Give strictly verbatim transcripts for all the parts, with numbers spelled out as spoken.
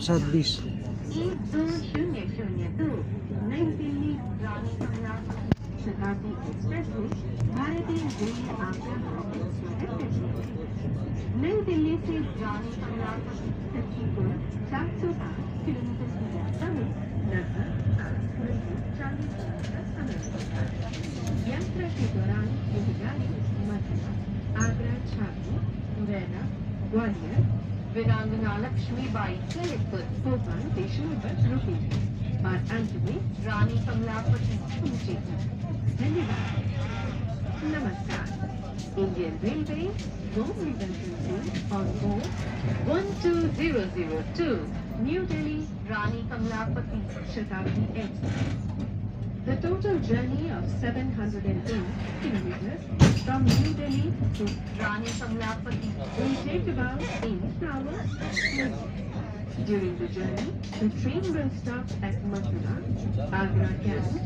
छब्बीस एक दो शून्य शून्य दो नई दिल्ली रानी कमला शताब्दी एक्सप्रेस में भारतीय रेल आपका स्वागत करती है। नई दिल्ली से रानी कमला तक को चार सौ पाँच किलोमीटर की यात्रा में लगभग आठ घंटे चालीस मिनट का समय लगता है। यात्रा के दौरान यह गाड़ी मथुरा, आगरा, छावनी, मुरैना, ग्वालियर, वीरांगना लक्ष्मीबाई ललितपुर, भोपाल स्टेशनों पर रुकेगी और अंत में रानी कमलापति पहुंचेगी। धन्यवाद। नमस्कार। Indian railway warmly welcomes you on board one two zero zero two New Delhi Rani Kamalapati Shatabdi Express. The total journey of seven hundred eight kilometers from New Delhi to Rani Kamalapati will take about eight hours. During the journey, the train will stop at Mathura, Agra Camp,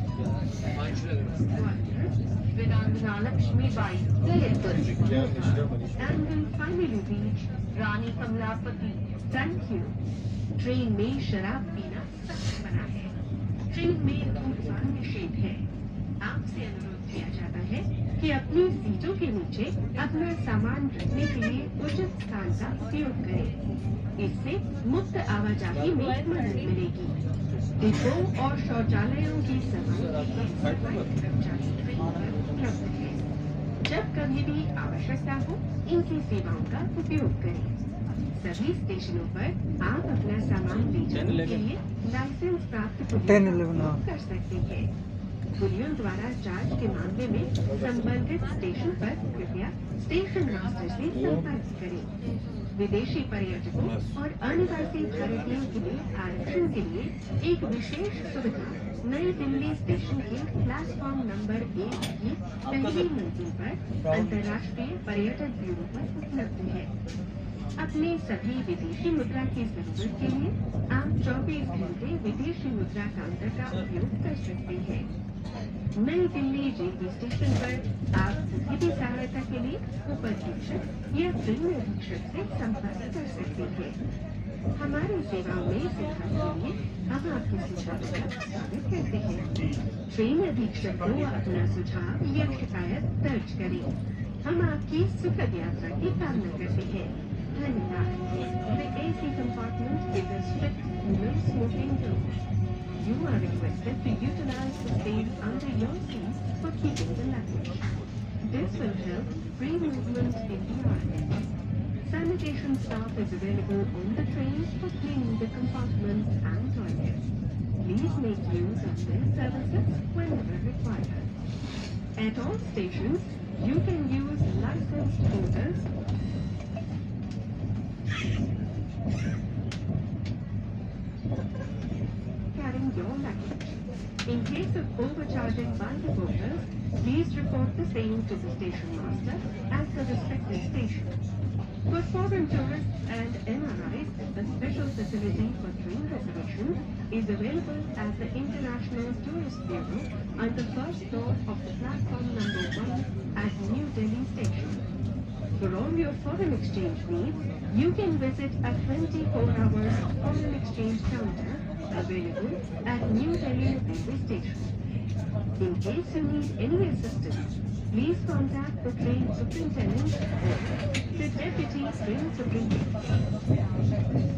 Gwalior, Virangana Lakshmibai, Lalitpur, and will finally reach Rani Kamalapati. Thank you. Train में शराब पीना सख्त मना है। Train में धूम्रपान निषेध है। आपसे अनुरोध किया जाता है कि अपनी सीटों के नीचे अपना सामान रखने के लिए उचित स्थान का उपयोग करें। इससे मुक्त आवाजाही में मदद मिलेगी। डिब्बों और शौचालयों की सफाई कर्मचारी ट्रेन पर उपलब्ध है। जब कभी भी आवश्यकता हो, इनकी सेवाओं का उपयोग करें। सभी स्टेशनों पर आप अपना सामान ले जाने के लिए लाइसेंस प्राप्त कर सकते हैं। कुलियों द्वारा चार्ज के मामले में संबंधित स्टेशन पर कृपया स्टेशन मास्टर से संपर्क करें। विदेशी पर्यटकों और अनिवासी भारतीयों के लिए आरक्षण के लिए एक विशेष सुविधा नई दिल्ली स्टेशन के प्लेटफॉर्म नंबर एक की पहली मंजिल पर अंतर्राष्ट्रीय पर्यटक ब्यूरो पर उपलब्ध है। अपने सभी विदेशी मुद्रा की जरूरत के लिए आप चौबीस घंटे विदेशी मुद्रा काउंटर का उपयोग कर सकते हैं। नई दिल्ली जेपी स्टेशन पर आप किसी भी सहायता के लिए उपाधीक्षक या ट्रेन अधीक्षक से संपर्क कर सकते हैं। हमारी सेवाओं में सुधार के लिए हम आपके सुझाव का स्वागत करते हैं। ट्रेन अधीक्षक को अपना सुझाव या शिकायत दर्ज करें। हम आपकी सुखद यात्रा की कामना करते हैं। धन्यवाद। The A C compartment is a strict no smoking zone. You are requested to utilize the space under your seat for keeping the luggage. This will help free movement in the aisle. Sanitation staff is available on the train for cleaning the compartments and toilets. Please make use of their services whenever required. At all stations, you can use licensed porters carrying your luggage. In case of overcharging by the porters, please report the same to the station master at the respective station. For foreign tourists and N R Is, a special facility for train reservations is available at the International Tourist Bureau on the first floor of the platform number one at New Delhi Station. For all your foreign exchange needs, you can visit a twenty-four hours foreign exchange counter available at New Delhi railway station. In case you need any assistance, please contact the train superintendent or the deputy train superintendent.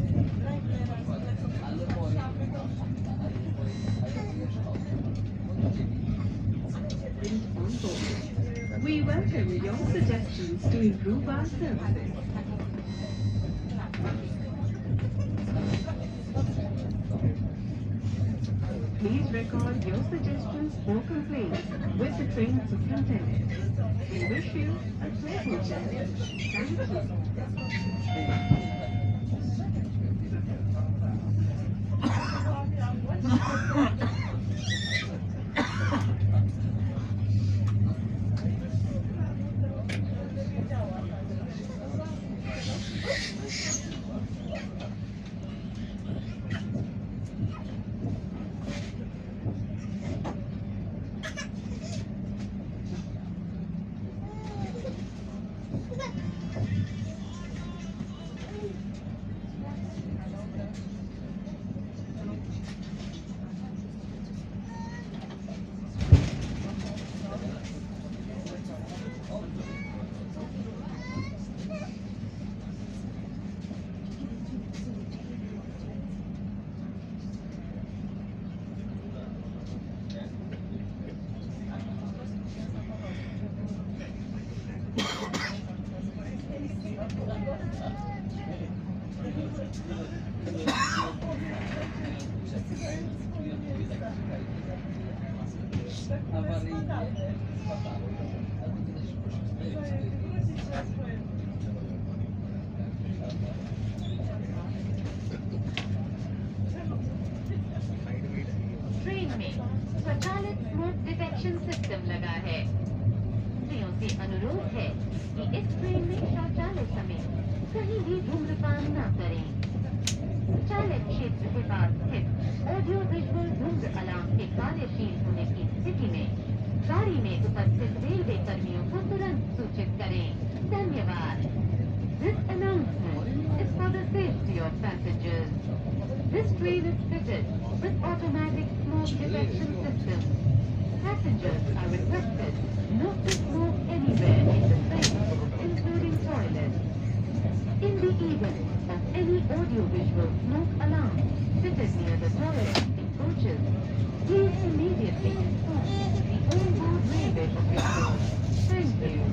On board. We welcome your suggestions to improve our services. Please record your suggestions or complaints with the train superintendent. We wish you a pleasant journey. Thank you. Train में स्वचालित smoke detection system लगा है। यात्रियों से अनुरोध है कि इस ट्रेन में शौचालय समेत कहीं भी धूम्रपान न करें। चालक क्षेत्र के पास स्थित ऑडियो विजुअल धूम्र अलार्म के कार्यशील होने की स्थिति में गाड़ी में उपस्थित रेलवे कर्मियों को तुरंत सूचित करें। धन्यवाद। This announcement is for the safety of passengers. This train is fitted with automatic smoke detection system. Passengers are requested not to smoke anywhere in the train, including toilets. In the event of any audio-visual smoke alarm fitted near the toilets in coaches, please immediately inform the on-board railway officials. Thank you.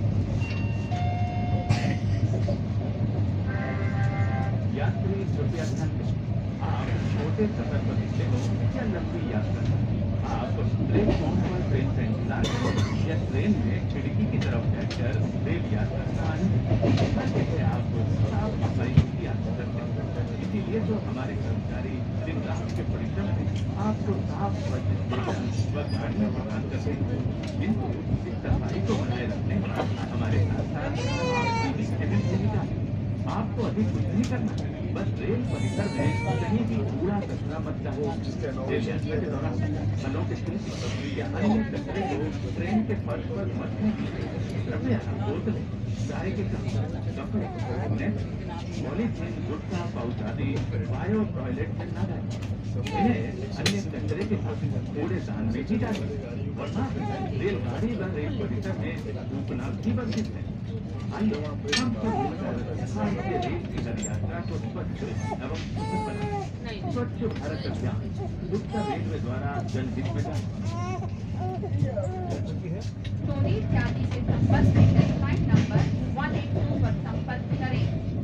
यात्री कृपया ध्यान दें, आप छोटे सफर पर निकले हो या लंबी यात्रा, आप प्लेटफॉर्म पर ट्रेन का इंतजार करें या ट्रेन में खिड़की की तरफ बैठकर रेल यात्रा का आनंद लें। आप साफ सफाई की यात्रा करते हैं, इसीलिए जो हमारे कर्मचारी दिन रात के परिश्रम से आपको साफ स्वच्छ स्टेशन व गाड़ी में प्रदान करते हैं। किंतु इस सफाई को बनाए रखने हमारे साथ साथ आपकी भी अहम भूमिका है। आपको अधिक कुछ नहीं करना, बस रेल परिसर में कहीं भी कूड़ा कचरा मत डालो। रेल यात्रा के दौरान फलों के छिलके या अन्य कचरे को ट्रेन के फर्श पर मत फेंकिए। कृपया बोतलें, चाय के कप, कपड़े, नेट, पॉलीथीन, गुटखा पाउच आदि बायो टॉयलेट में न डालें। इन्हें अन्य कचरे के साथ कूड़ेदान में ही डालें, वरना रेलगाड़ी व रेल परिसर में थूकना भी वर्जित है। आइए हम सब मिलकर भारतीय रेल की हर यात्रा को स्वच्छ एवं सुखद बनाएं। स्वच्छ भारत अभियान उत्तर रेलवे द्वारा जनहित में जारी। सोनी इत्यादि से संपर्क में helpline number one eight two पर संपर्क करें।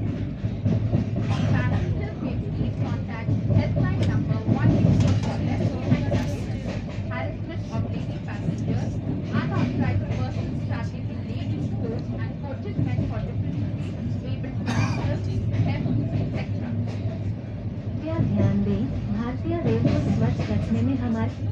Passengers may please contact helpline number one eight two for less harassment of lady passengers, unauthorized persons traveling in ladies' coach and coaches meant for different seats, able passengers, theft, et cetera. कृपया ध्यान दें, भारतीय rail को स्वच्छ रखने में हमारे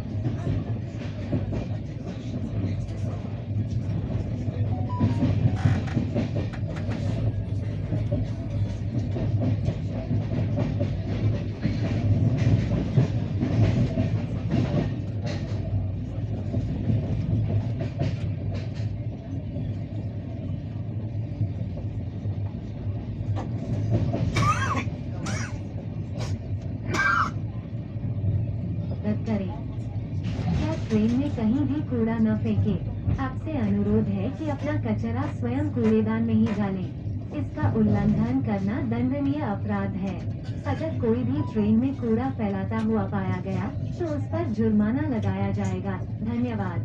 करें। क्या ट्रेन में कहीं भी कूड़ा न फेंकें। आपसे अनुरोध है कि अपना कचरा स्वयं कूड़ेदान में ही डालें। इसका उल्लंघन करना दंडनीय अपराध है। अगर कोई भी ट्रेन में कूड़ा फैलाता हुआ पाया गया तो उस पर जुर्माना लगाया जाएगा। धन्यवाद।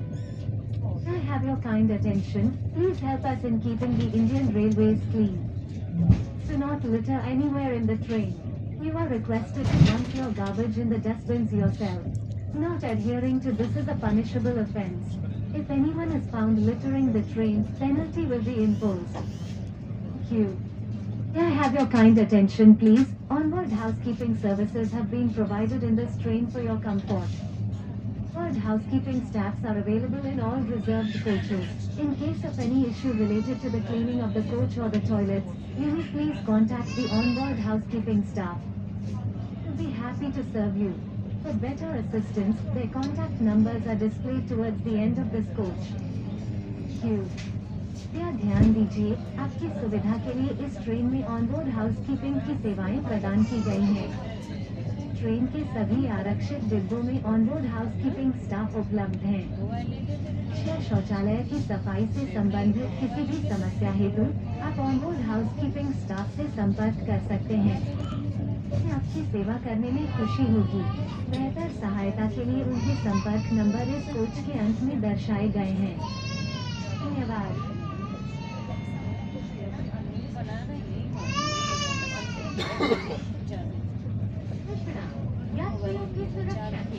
I have your kind attention. Please help us in keeping the Indian Railways clean. Do not litter anywhere in the train. You are requested to dump your garbage in the dustbins yourself. Not adhering to this is a punishable offence. If anyone is found littering the train, penalty will be imposed. Thank you. May I have your kind attention, please? Onboard housekeeping services have been provided in this train for your comfort. Onboard housekeeping staffs are available in all reserved coaches. In case of any issue related to the cleaning of the coach or the toilets, you may please contact the onboard housekeeping staff. We'll be happy to serve you. For better assistance, their contact numbers are displayed towards the end of this coach. Thank you. कृपया ध्यान दीजिए, आपकी सुविधा के लिए इस train में onboard housekeeping की सेवाएं प्रदान की गई हैं। ट्रेन के सभी आरक्षित डिब्बों में ऑनबोर्ड हाउसकीपिंग स्टाफ उपलब्ध हैं। या शौचालय की सफाई से संबंधित किसी भी समस्या हेतु आप ऑनबोर्ड हाउसकीपिंग स्टाफ से संपर्क कर सकते हैं। आपकी सेवा करने में खुशी होगी। बेहतर सहायता के लिए उनके संपर्क नंबर इस कोच के अंत में दर्शाए गए हैं। धन्यवाद। यात्रियों की सुरक्षा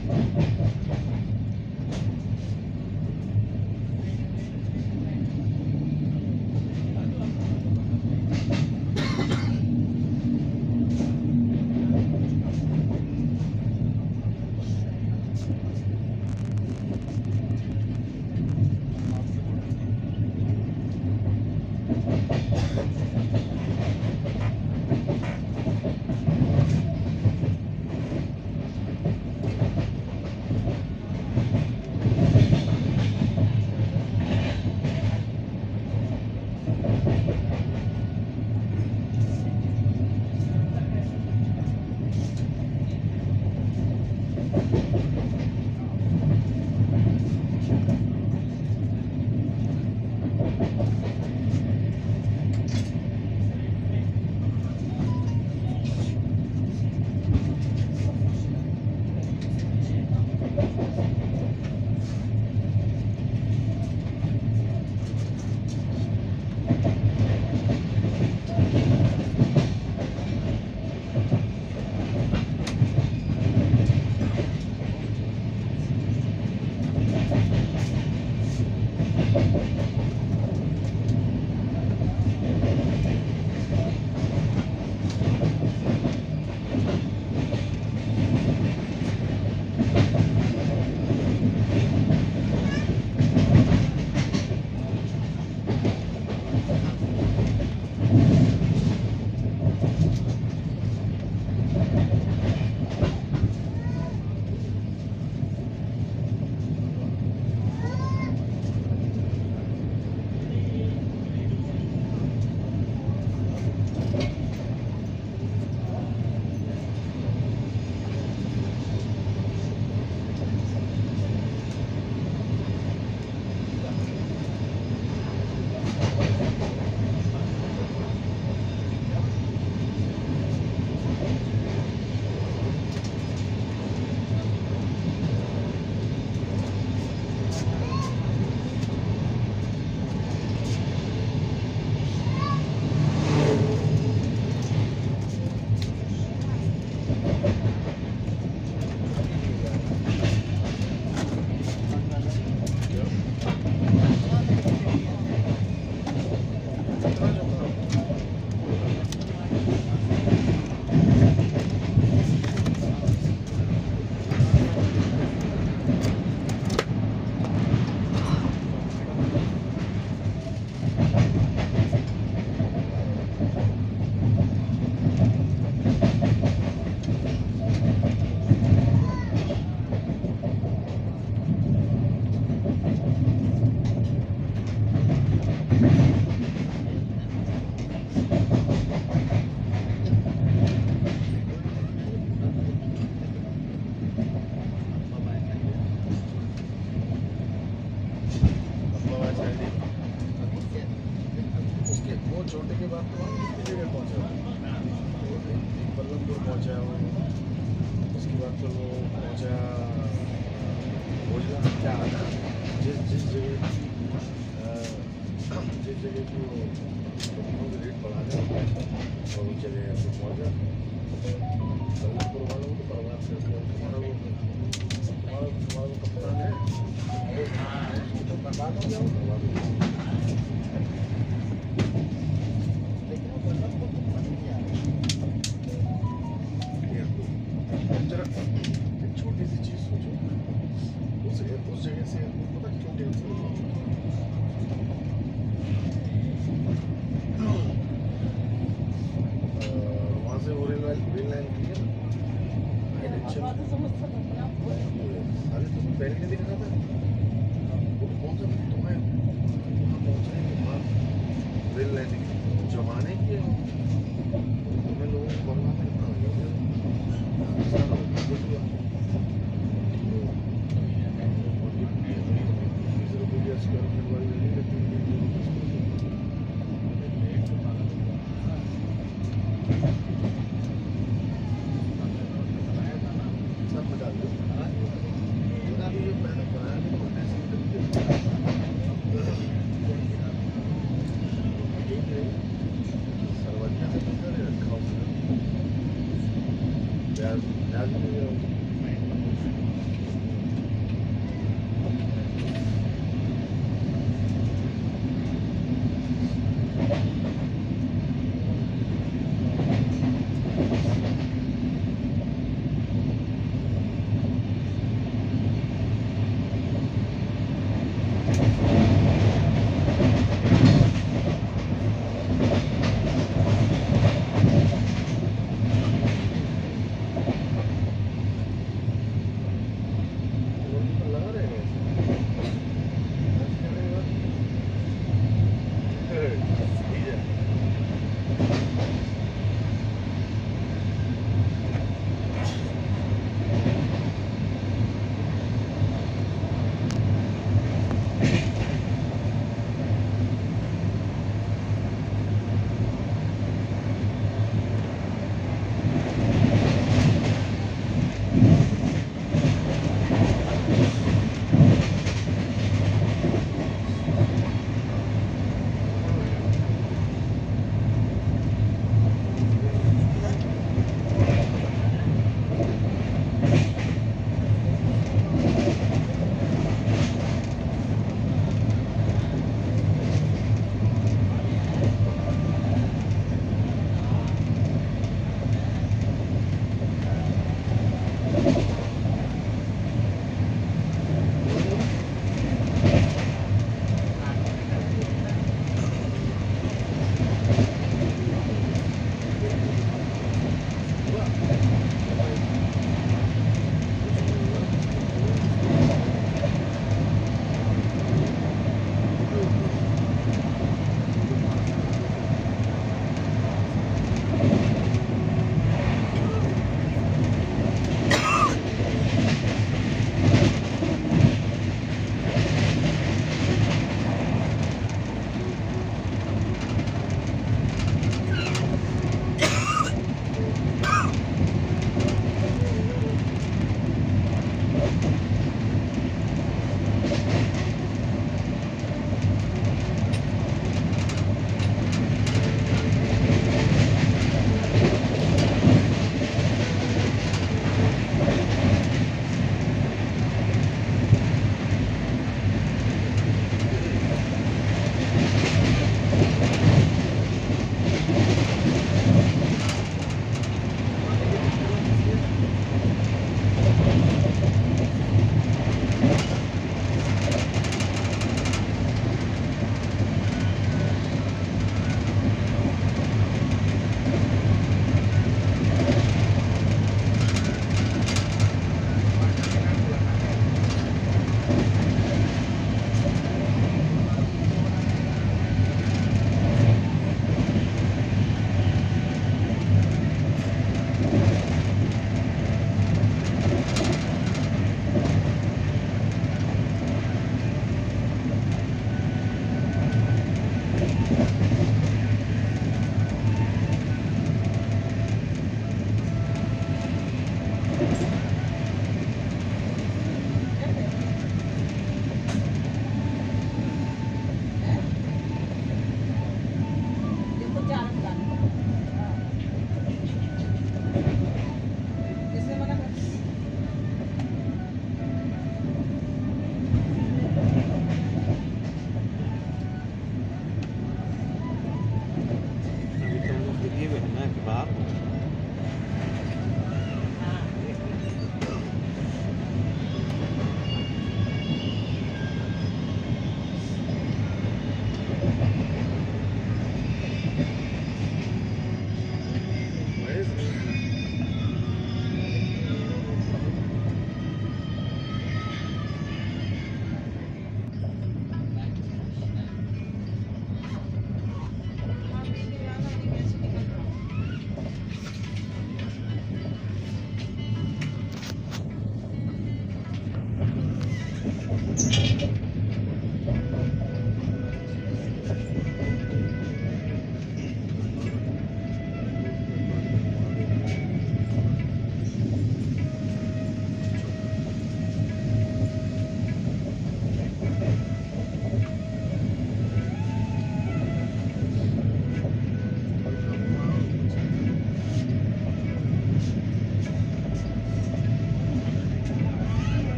As, as,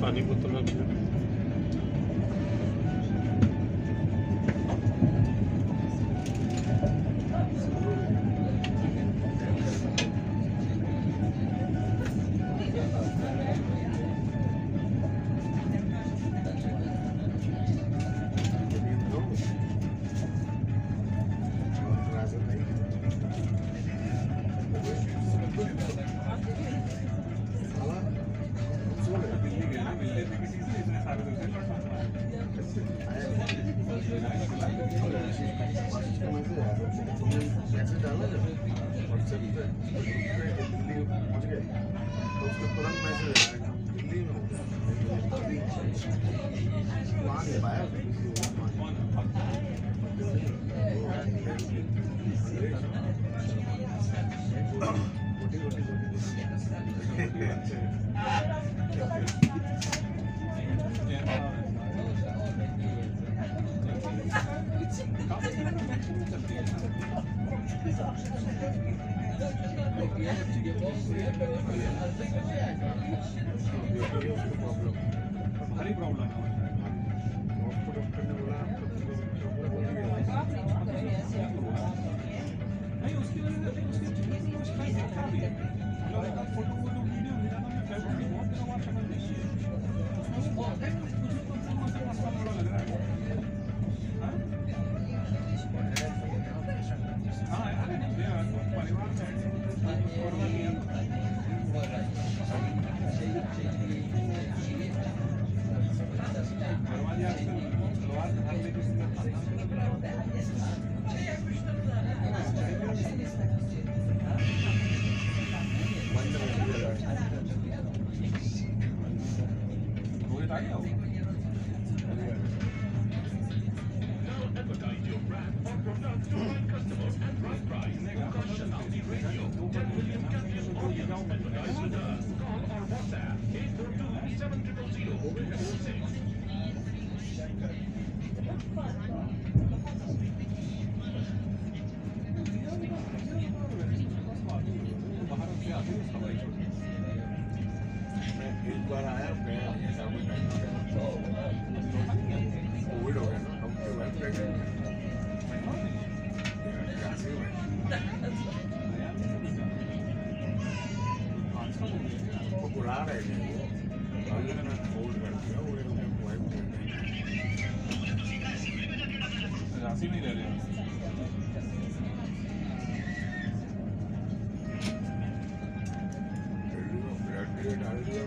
पानी बोतल रख लो। भारी प्रॉब्लम है डॉक्टर ने बोला नहीं उसकी वजह से उसकी फोटो फोटो वीडियो मिलाना में फेसबुक पे बहुत दिनों बाद शक्ल देखी है मसला बड़ा लग रहा है। हाँ अरे परिवार साइड से करवा लिया करवा लिया सलवार हाथ लेके रोहित आ गया हो एक बार आया कोविड हो गया ना हम वो बुला रहे थे कोविड कर दिया वो राशि नहीं ले रहे डाल दिया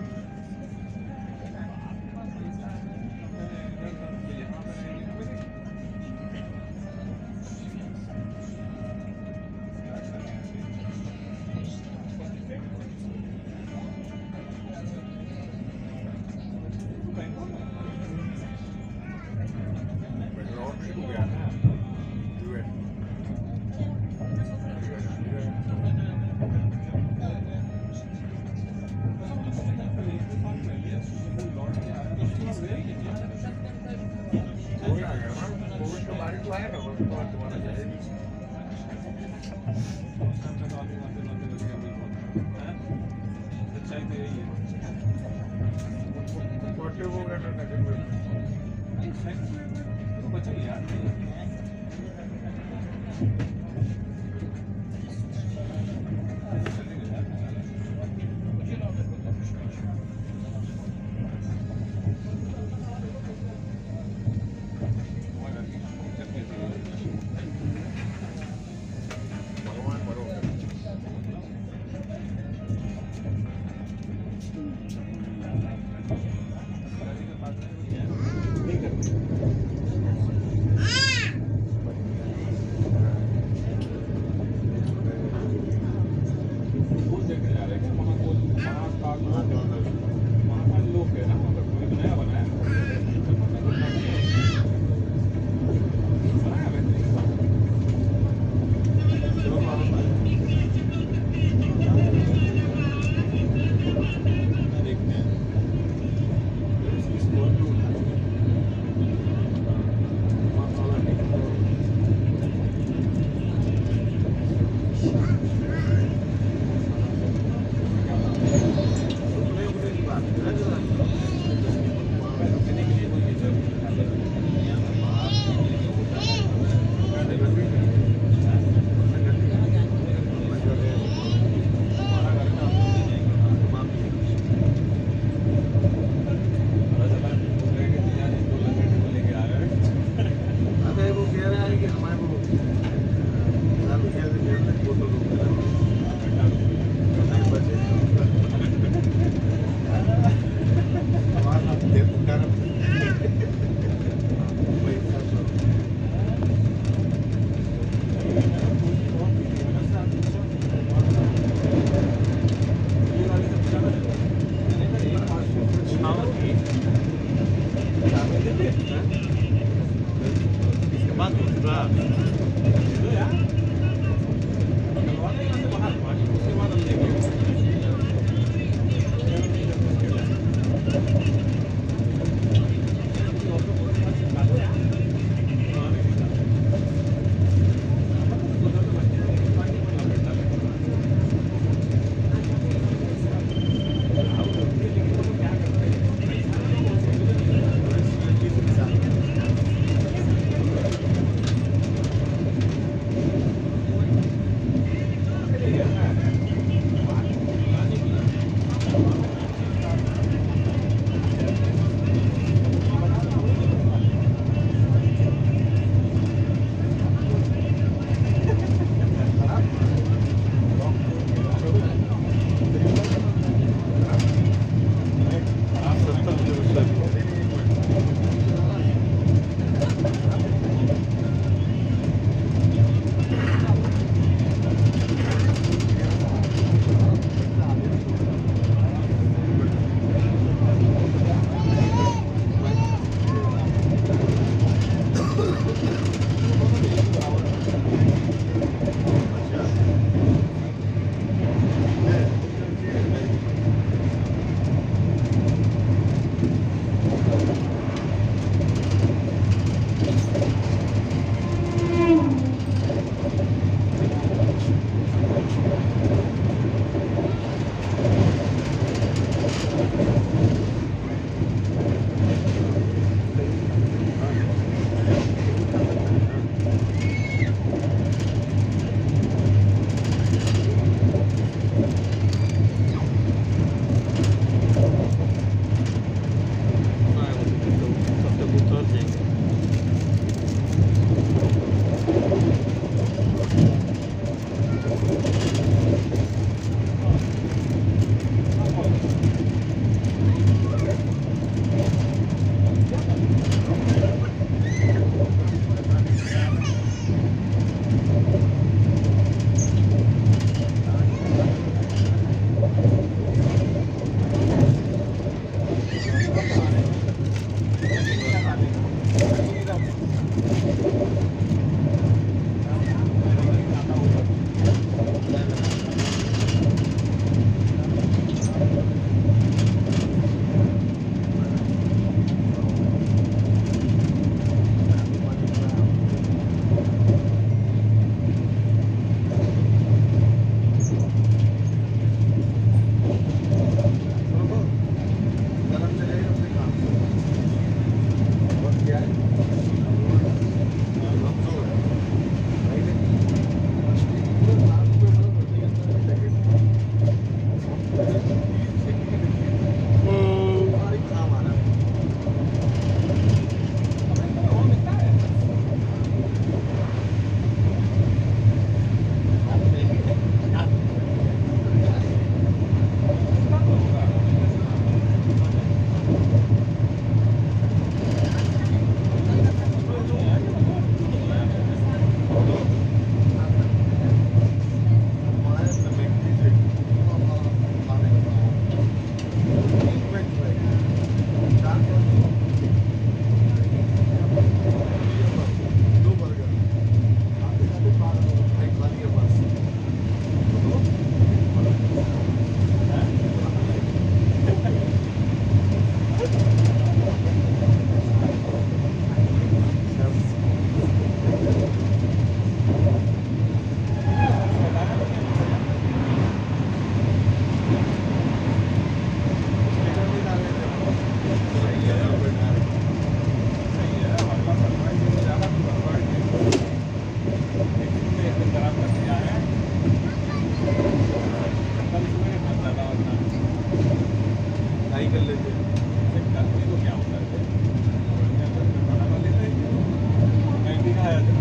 पढ़ाई कर लेते हैं। इससे करने को क्या होता है, बढ़िया घर में खाना खा लेते हैं। मैं भी खाया था।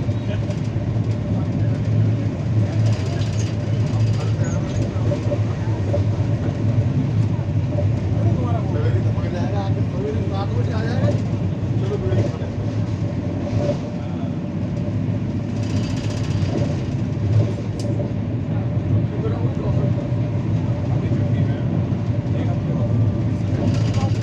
सवेरे समझ जाएगा, आके सवेरे सात बजे आ जाएगा, चलो बिरयानी खाने। अभी छुट्टी में एक हफ्ते बाद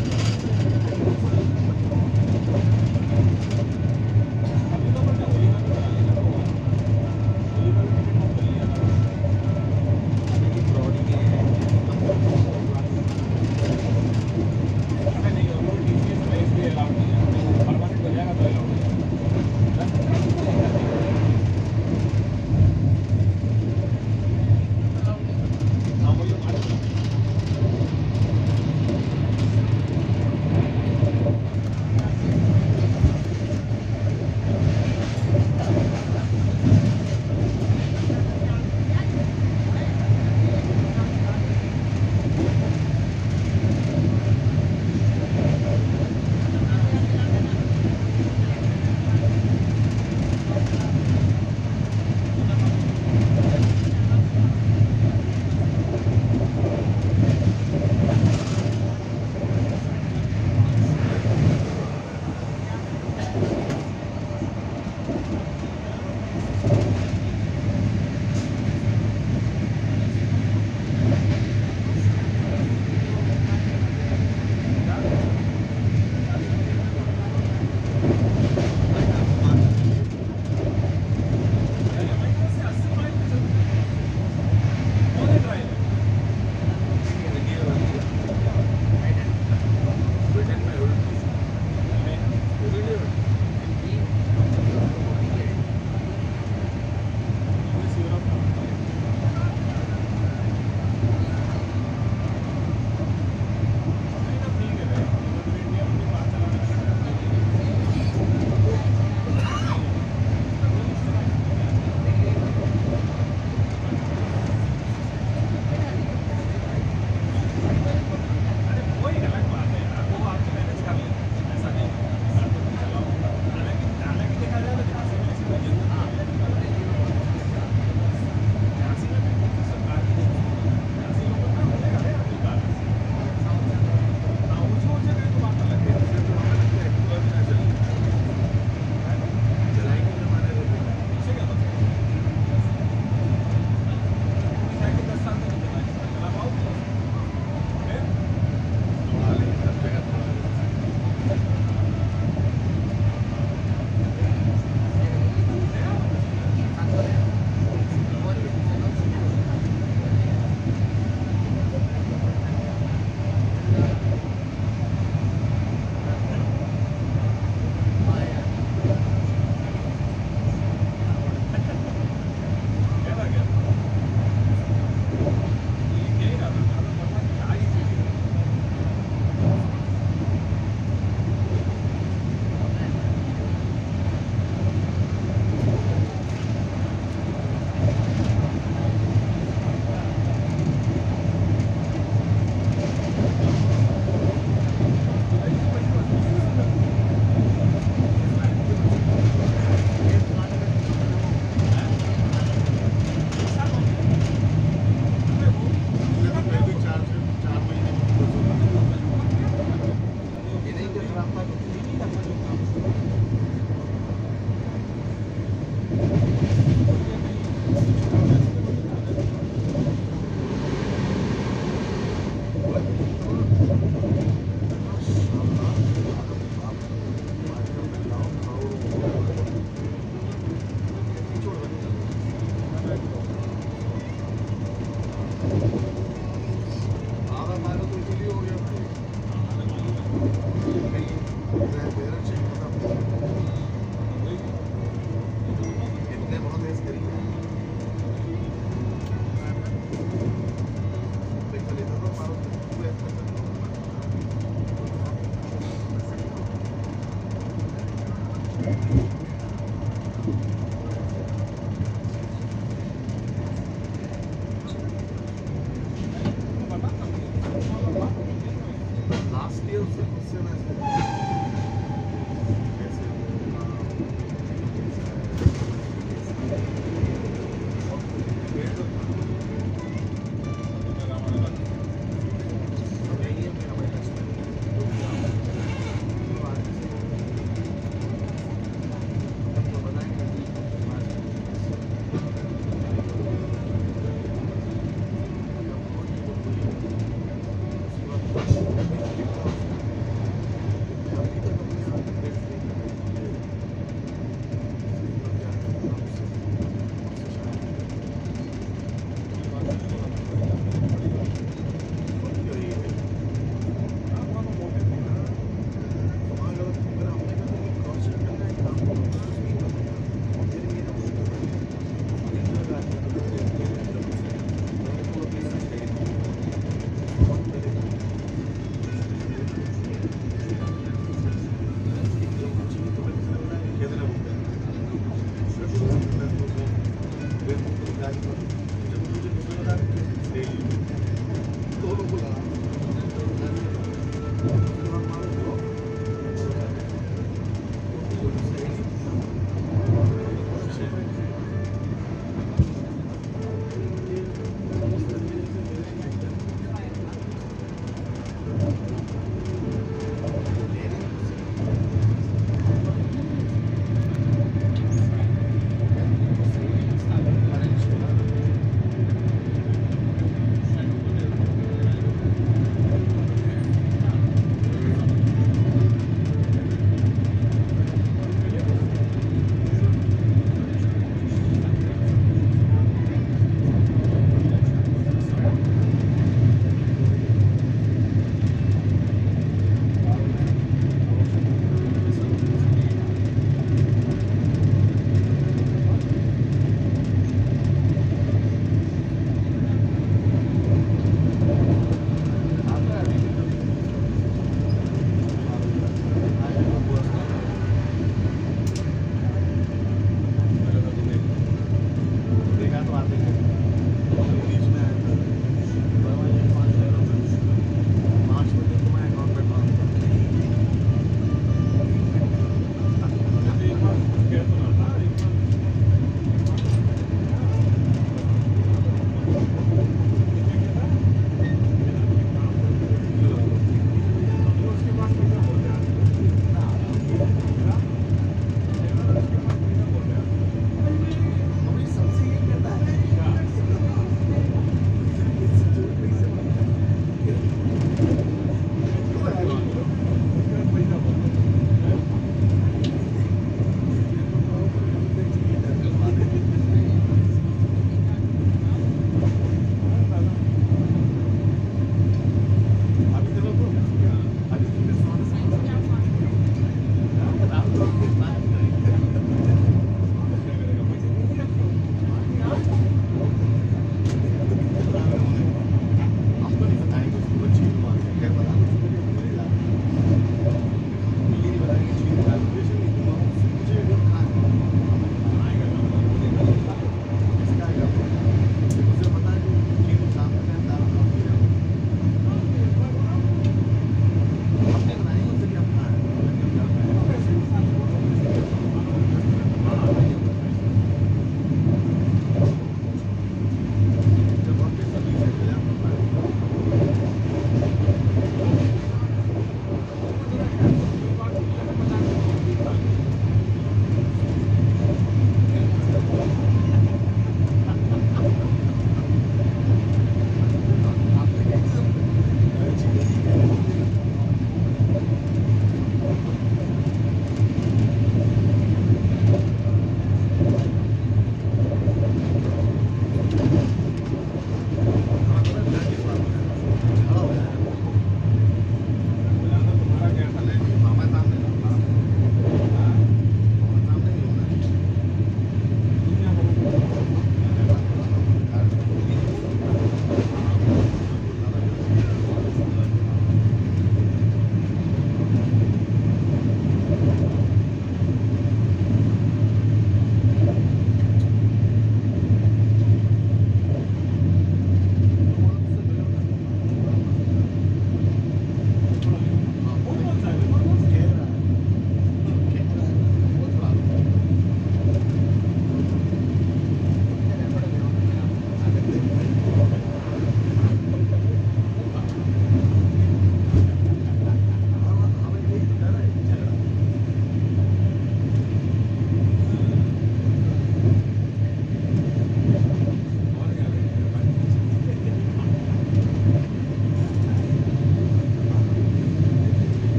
उससे उससे मैसेज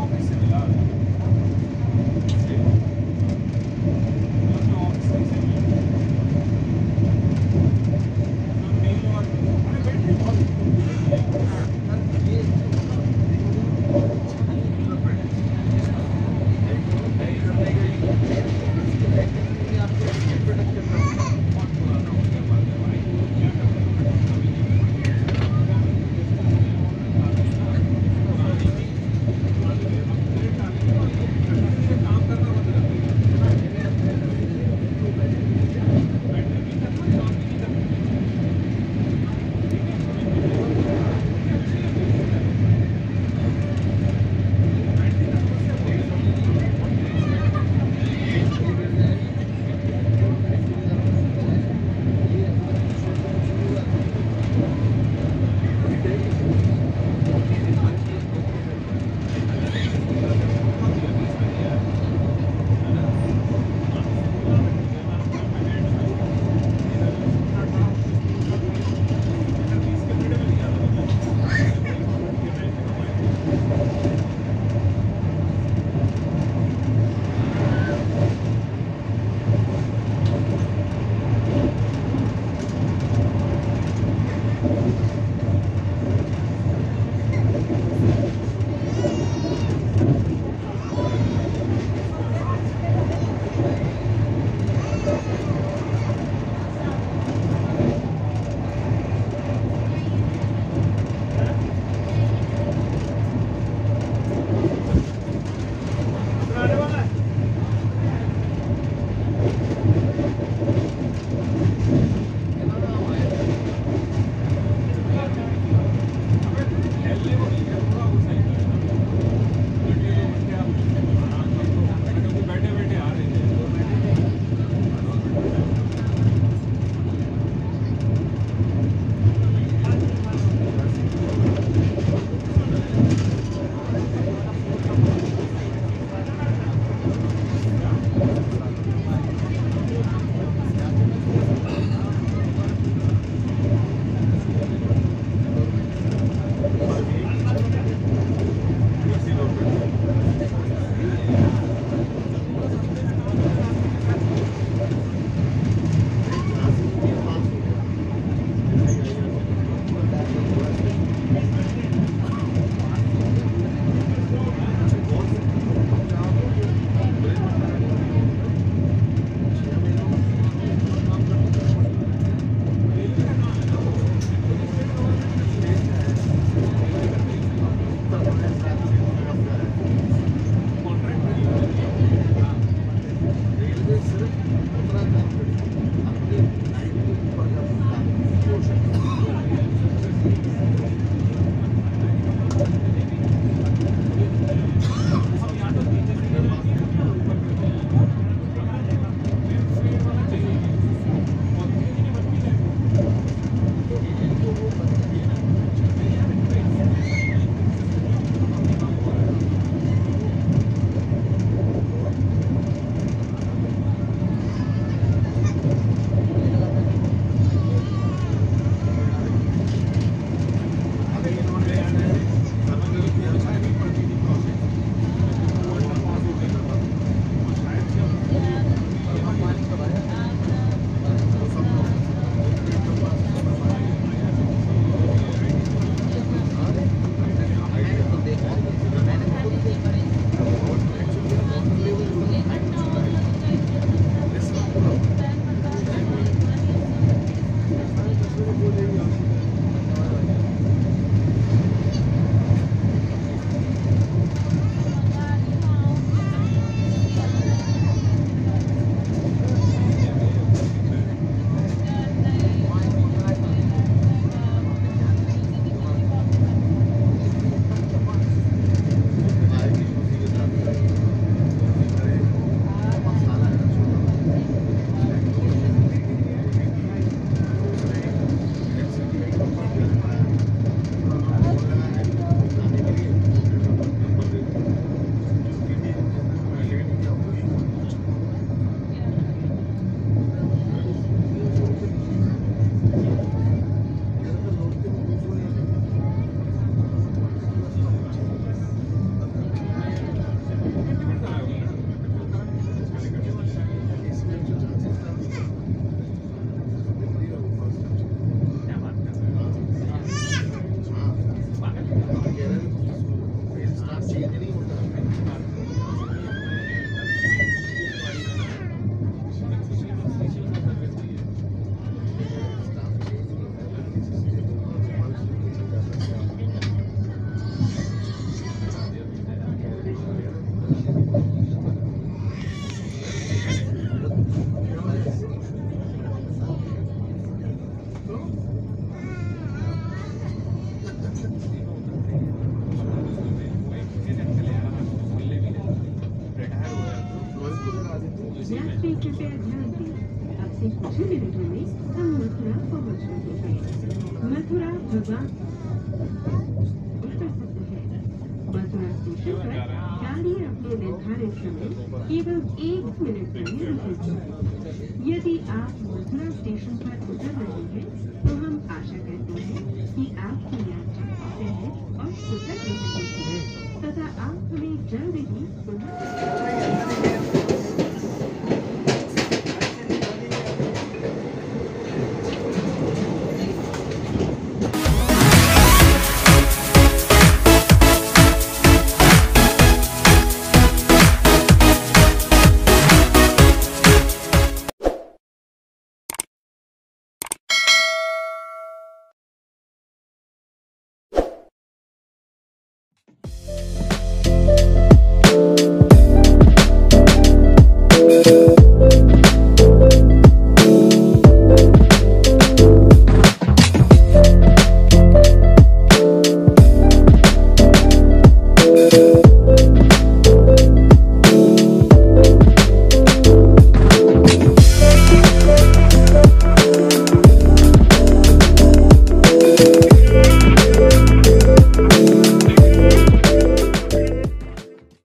ऑफिस से मिला ऑफिस से मिला तो मेल और अरे बैठिए बहुत यात्री कृपया ध्यान दें, अब से कुछ ही मिनटों में हम मथुरा पहुंच रहे हैं। मथुरा भगवान कर सकते हैं। मथुरा स्टेशन पर गाड़ी अपने निर्धारित समय केवल एक मिनट के लिए रुकेगी। यदि आप मथुरा स्टेशन पर उतर रहे हैं तो हम आशा करते हैं कि आपकी यात्रा सहज और सुखद रही होगी तथा आप हमें जल्द ही पुनः